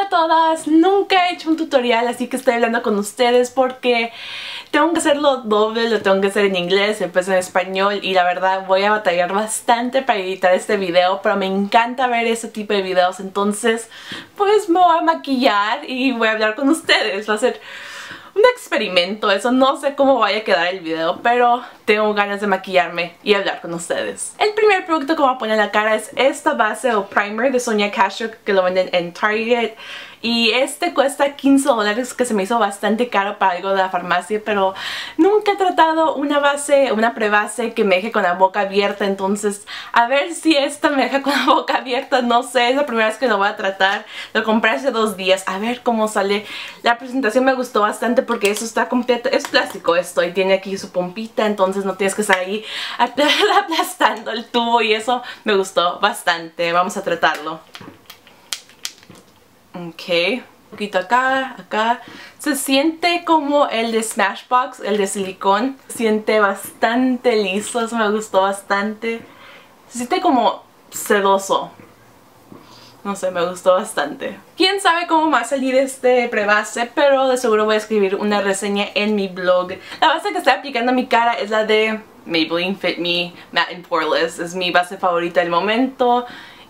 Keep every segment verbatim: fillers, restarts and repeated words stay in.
a todas, nunca he hecho un tutorial así que estoy hablando con ustedes porque tengo que hacerlo doble, lo tengo que hacer en inglés, después en español y la verdad voy a batallar bastante para editar este video, pero me encanta ver ese tipo de videos, entonces pues me voy a maquillar y voy a hablar con ustedes, va a ser un experimento, eso no sé cómo vaya a quedar el video, pero tengo ganas de maquillarme y hablar con ustedes. El primer producto que voy a poner en la cara es esta base o primer de Sonia Kashuk que lo venden en Target. Y este cuesta quince dólares, que se me hizo bastante caro para algo de la farmacia, pero nunca he tratado una base, una prebase que me deje con la boca abierta, entonces a ver si esta me deja con la boca abierta, no sé, es la primera vez que lo voy a tratar. Lo compré hace dos días, a ver cómo sale. La presentación me gustó bastante porque eso está completo, es plástico esto y tiene aquí su pompita, entonces no tienes que estar ahí aplastando el tubo y eso me gustó bastante. Vamos a tratarlo. Ok, un poquito acá, acá. Se siente como el de Smashbox, el de silicón. Se siente bastante liso, eso me gustó bastante. Se siente como sedoso. No sé, me gustó bastante. Quién sabe cómo va a salir este prebase, pero de seguro voy a escribir una reseña en mi blog. La base que estoy aplicando a mi cara es la de Maybelline Fit Me Matte and Poreless. Es mi base favorita del momento.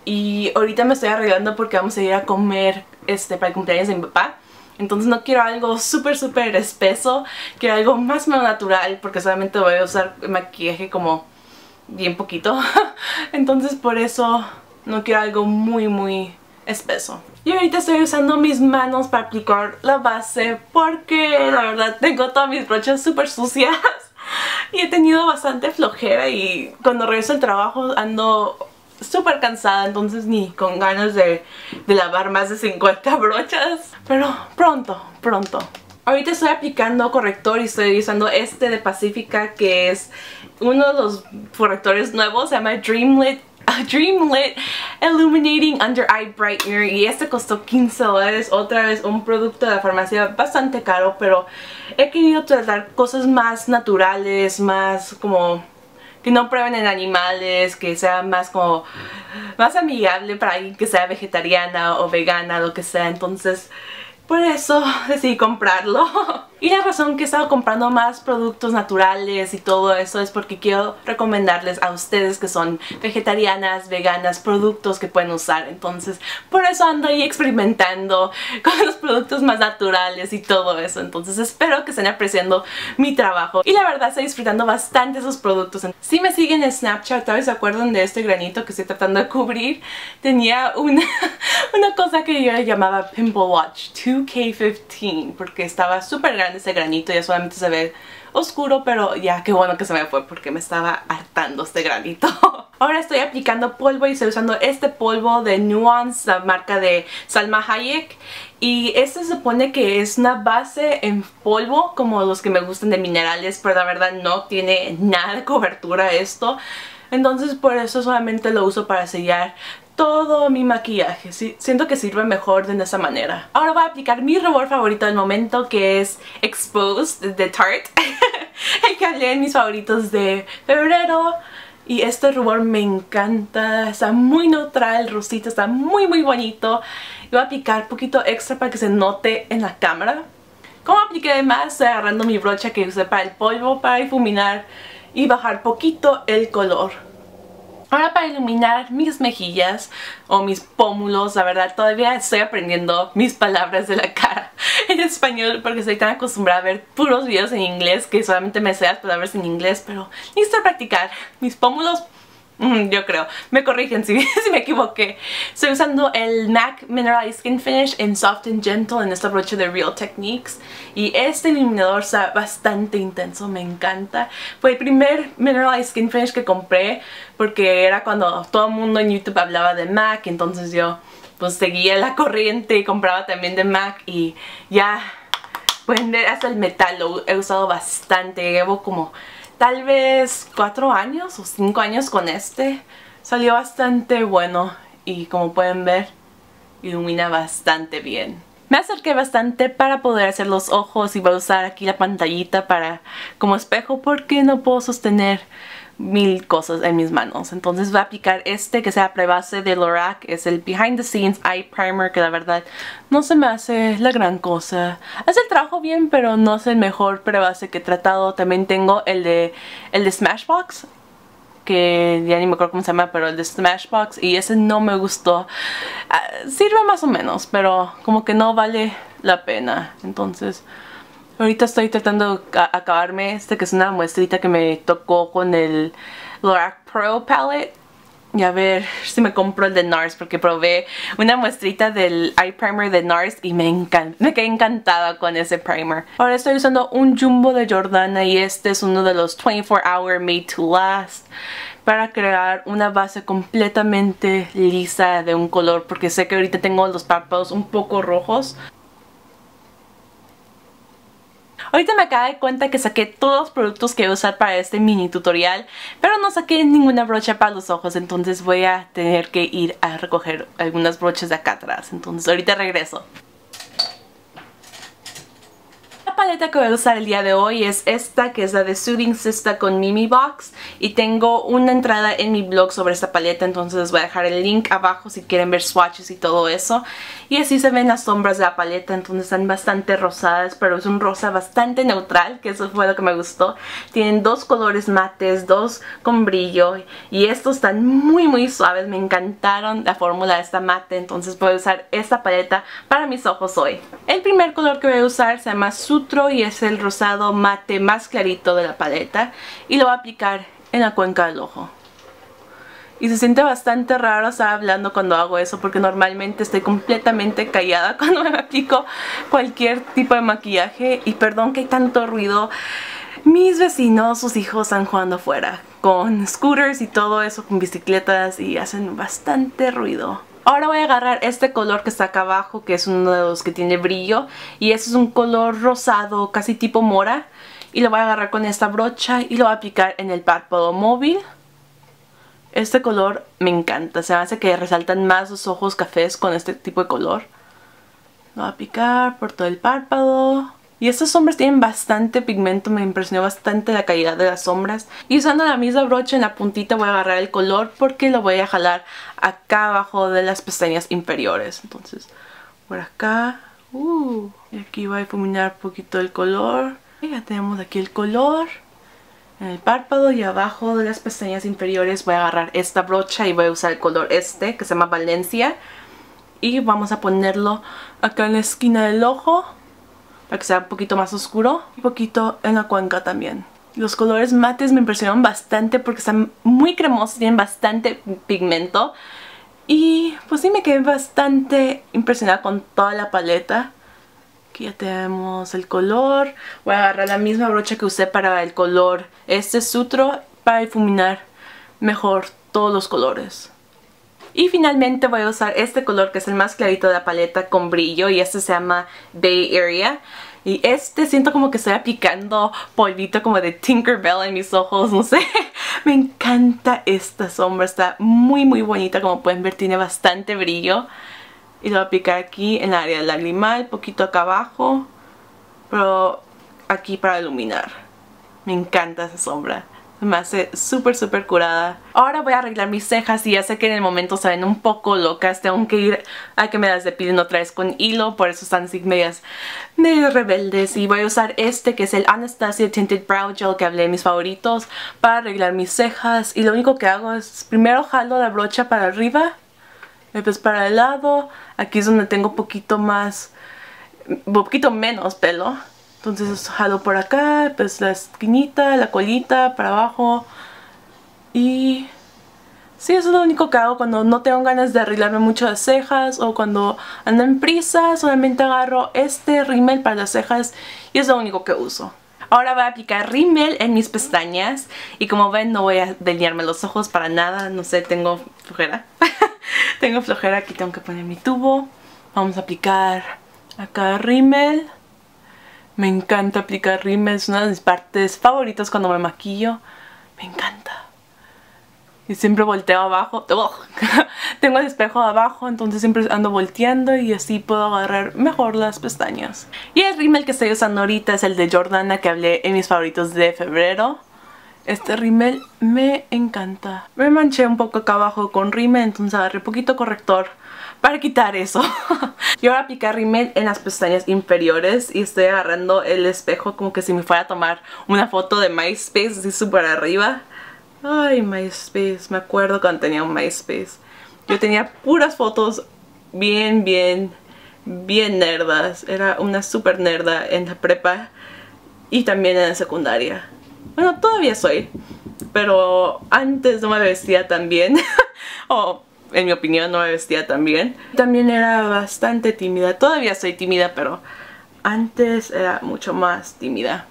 Y ahorita me estoy arreglando porque vamos a ir a comer este para el cumpleaños de mi papá. Entonces no quiero algo súper súper espeso. Quiero algo más o menos natural porque solamente voy a usar maquillaje como bien poquito. Entonces por eso no quiero algo muy muy espeso. Y ahorita estoy usando mis manos para aplicar la base porque la verdad tengo todas mis brochas súper sucias. Y he tenido bastante flojera y cuando regreso al trabajo ando súper cansada, entonces ni con ganas de, de lavar más de cincuenta brochas. Pero pronto, pronto. Ahorita estoy aplicando corrector y estoy usando este de Pacifica, que es uno de los correctores nuevos, se llama Dreamlit, uh, Dreamlit Illuminating Under Eye Brightener, y este costó quince dólares, otra vez un producto de la farmacia bastante caro, pero he querido tratar cosas más naturales, más como que no prueben en animales, que sea más como más amigable para alguien que sea vegetariana o vegana, lo que sea. Entonces por eso decidí comprarlo. Y la razón que he estado comprando más productos naturales y todo eso es porque quiero recomendarles a ustedes que son vegetarianas, veganas, productos que pueden usar. Entonces por eso ando ahí experimentando con los productos más naturales y todo eso. Entonces espero que estén apreciando mi trabajo. Y la verdad estoy disfrutando bastante esos productos. Si me siguen en Snapchat, tal vez se acuerdan de este granito que estoy tratando de cubrir. Tenía una, una cosa que yo le llamaba Pimple Watch dos K quince porque estaba súper grande ese granito, ya solamente se ve oscuro, pero ya qué bueno que se me fue porque me estaba hartando este granito. Ahora estoy aplicando polvo y estoy usando este polvo de Nuance, la marca de Salma Hayek, y este se supone que es una base en polvo como los que me gustan de minerales, pero la verdad no tiene nada de cobertura esto, entonces por eso solamente lo uso para sellar todo mi maquillaje. Sí, siento que sirve mejor de esa manera. Ahora voy a aplicar mi rubor favorito del momento, que es Exposed de Tarte. El que hablé en mis favoritos de febrero. Y este rubor me encanta. Está muy neutral, rosita, está muy muy bonito. Y voy a aplicar un poquito extra para que se note en la cámara. Como apliqué de más, estoy agarrando mi brocha que usé para el polvo para difuminar y bajar poquito el color. Ahora para iluminar mis mejillas o mis pómulos, la verdad todavía estoy aprendiendo mis palabras de la cara en español porque estoy tan acostumbrada a ver puros videos en inglés que solamente me sé las palabras en inglés, pero necesito practicar. Mis pómulos, mm, yo creo, me corrigen si, si me equivoqué. Estoy usando el MAC Mineralized Skin Finish en Soft and Gentle en esta brocha de Real Techniques, y este iluminador está bastante intenso, me encanta. Fue el primer Mineralized Skin Finish que compré porque era cuando todo el mundo en YouTube hablaba de MAC, entonces yo pues seguía la corriente y compraba también de MAC, y ya pueden ver hasta el metal lo he usado bastante. Llevo como tal vez cuatro años o cinco años con este. Salió bastante bueno y como pueden ver ilumina bastante bien. Me acerqué bastante para poder hacer los ojos y voy a usar aquí la pantallita para como espejo porque no puedo sostener mil cosas en mis manos. Entonces voy a aplicar este que sea prebase de Lorac. Es el Behind the Scenes Eye Primer, que la verdad no se me hace la gran cosa. Hace el trabajo bien, pero no es el mejor prebase que he tratado. También tengo el de, el de Smashbox, que ya ni me acuerdo cómo se llama, pero el de Smashbox, y ese no me gustó. Uh, sirve más o menos, pero como que no vale la pena. Entonces ahorita estoy tratando de acabarme este, que es una muestrita que me tocó con el Lorac Pro Palette. Y a ver si me compro el de NARS, porque probé una muestrita del Eye Primer de NARS y me, encanta, me quedé encantada con ese primer. Ahora estoy usando un Jumbo de Jordana y este es uno de los veinticuatro hour Made to Last para crear una base completamente lisa de un color, porque sé que ahorita tengo los párpados un poco rojos. Ahorita me acabo de cuenta que saqué todos los productos que voy a usar para este mini tutorial, pero no saqué ninguna brocha para los ojos, entonces voy a tener que ir a recoger algunas brochas de acá atrás. Entonces ahorita regreso. La paleta que voy a usar el día de hoy es esta, que es la de Soothing Sista con Mimi Box, y tengo una entrada en mi blog sobre esta paleta, entonces les voy a dejar el link abajo si quieren ver swatches y todo eso. Y así se ven las sombras de la paleta, entonces están bastante rosadas, pero es un rosa bastante neutral, que eso fue lo que me gustó. Tienen dos colores mates, dos con brillo, y estos están muy muy suaves. Me encantaron la fórmula de esta mate, entonces voy a usar esta paleta para mis ojos hoy. El primer color que voy a usar se llama Sutro y es el rosado mate más clarito de la paleta, y lo voy a aplicar en la cuenca del ojo. Y se siente bastante raro estar hablando cuando hago eso, porque normalmente estoy completamente callada cuando me aplico cualquier tipo de maquillaje. Y perdón que hay tanto ruido. Mis vecinos, sus hijos están jugando afuera con scooters y todo eso, con bicicletas, y hacen bastante ruido. Ahora voy a agarrar este color que está acá abajo, que es uno de los que tiene brillo, y este es un color rosado, casi tipo mora, y lo voy a agarrar con esta brocha y lo voy a aplicar en el párpado móvil. Este color me encanta, se me hace que resaltan más los ojos cafés con este tipo de color. Lo voy a aplicar por todo el párpado. Y estas sombras tienen bastante pigmento, me impresionó bastante la calidad de las sombras. Y usando la misma brocha en la puntita voy a agarrar el color porque lo voy a jalar acá abajo de las pestañas inferiores. Entonces, por acá. Uh, y aquí voy a difuminar un poquito el color. Y ya tenemos aquí el color en el párpado, y abajo de las pestañas inferiores voy a agarrar esta brocha y voy a usar el color este que se llama Valencia, y vamos a ponerlo acá en la esquina del ojo para que sea un poquito más oscuro, y un poquito en la cuenca también. Los colores mates me impresionaron bastante porque están muy cremosos, tienen bastante pigmento, y pues sí, me quedé bastante impresionada con toda la paleta. Aquí ya tenemos el color. Voy a agarrar la misma brocha que usé para el color este Sutro para difuminar mejor todos los colores. Y finalmente voy a usar este color que es el más clarito de la paleta con brillo, y este se llama Bay Area. Y este siento como que estoy aplicando polvito como de Tinkerbell en mis ojos, no sé. Me encanta esta sombra, está muy muy bonita, como pueden ver tiene bastante brillo. Y lo voy a aplicar aquí en el área del lagrimal, poquito acá abajo, pero aquí para iluminar. Me encanta esa sombra, me hace súper súper curada. Ahora voy a arreglar mis cejas, y ya sé que en el momento se ven un poco locas. Tengo que ir a que me las depilen otra vez con hilo, por eso están así medias, medias rebeldes. Y voy a usar este que es el Anastasia Tinted Brow Gel, que hablé de mis favoritos, para arreglar mis cejas. Y lo único que hago es primero jalo la brocha para arriba, después para el lado. Aquí es donde tengo un poquito más, un poquito menos pelo. Entonces jalo por acá, pues la esquinita, la colita, para abajo. Y sí, eso es lo único que hago cuando no tengo ganas de arreglarme mucho las cejas, o cuando ando en prisa. Solamente agarro este rímel para las cejas y es lo único que uso. Ahora voy a aplicar rímel en mis pestañas, y como ven no voy a delinearme los ojos para nada. No sé, tengo flojera. Tengo flojera, aquí tengo que poner mi tubo. Vamos a aplicar acá rímel. Me encanta aplicar rímel, es una de mis partes favoritas cuando me maquillo. Me encanta. y siempre volteo abajo. Tengo el espejo abajo, entonces siempre ando volteando y así puedo agarrar mejor las pestañas. Y el rímel que estoy usando ahorita es el de Jordana, que hablé en mis favoritos de febrero. Este rímel me encanta. Me manché un poco acá abajo con rímel, entonces agarré poquito corrector para quitar eso. Yo voy a aplicar rímel en las pestañas inferiores y estoy agarrando el espejo como que si me fuera a tomar una foto de MySpace así súper arriba. Ay, MySpace, me acuerdo cuando tenía un MySpace. Yo tenía puras fotos bien, bien, bien nerdas. Era una súper nerda en la prepa y también en la secundaria. Bueno, todavía soy, pero antes no me vestía tan bien. O, en mi opinión, no me vestía tan bien. También era bastante tímida. Todavía soy tímida, pero antes era mucho más tímida.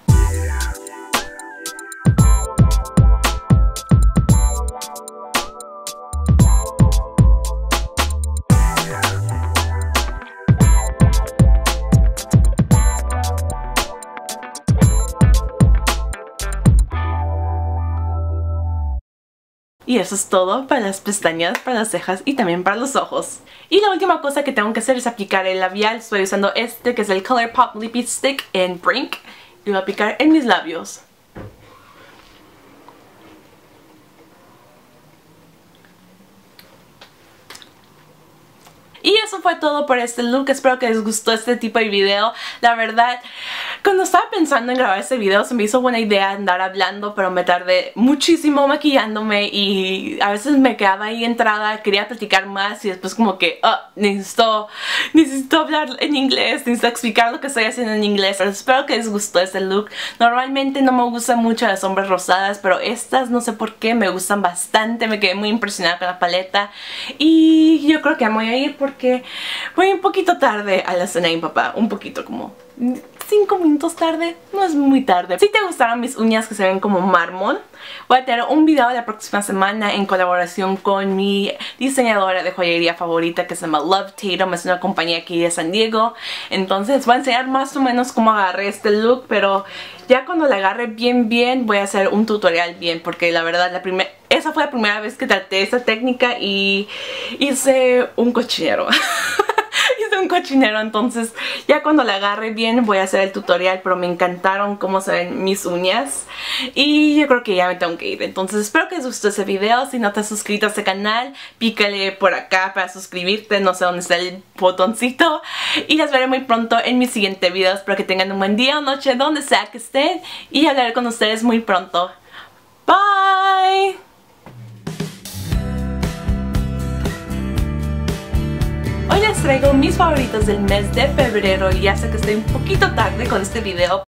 Y eso es todo para las pestañas, para las cejas y también para los ojos. Y la última cosa que tengo que hacer es aplicar el labial. Estoy usando este que es el ColourPop Lippy Stick en Brink. Y lo voy a aplicar en mis labios. Y eso fue todo por este look. Espero que les gustó este tipo de video. La verdad, cuando estaba pensando en grabar este video se me hizo buena idea andar hablando, pero me tardé muchísimo maquillándome y a veces me quedaba ahí entrada, quería platicar más y después como que oh, necesito, necesito hablar en inglés, necesito explicar lo que estoy haciendo en inglés. Pero espero que les gustó este look. Normalmente no me gustan mucho las sombras rosadas, pero estas no sé por qué me gustan bastante. Me quedé muy impresionada con la paleta y yo creo que me voy a ir porque que voy un poquito tarde a la cena de mi papá, un poquito como cinco minutos tarde, no es muy tarde. Si te gustaron mis uñas que se ven como mármol, voy a tener un video la próxima semana en colaboración con mi diseñadora de joyería favorita que se llama Love Tatum, es una compañía aquí de San Diego. Entonces voy a enseñar más o menos cómo agarré este look, pero ya cuando la agarre bien bien voy a hacer un tutorial bien, porque la verdad la primera esa fue la primera vez que traté esta técnica y hice un cochinero. Hice un cochinero, entonces ya cuando la agarre bien voy a hacer el tutorial, pero me encantaron cómo se ven mis uñas y yo creo que ya me tengo que ir. Entonces espero que les gustó ese video. Si no te has suscrito a este canal, pícale por acá para suscribirte, no sé dónde está el botoncito, y las veré muy pronto en mi siguiente video. Espero que tengan un buen día o noche donde sea que estén y hablaré con ustedes muy pronto. Bye. Hoy les traigo mis favoritos del mes de febrero y ya sé que estoy un poquito tarde con este video.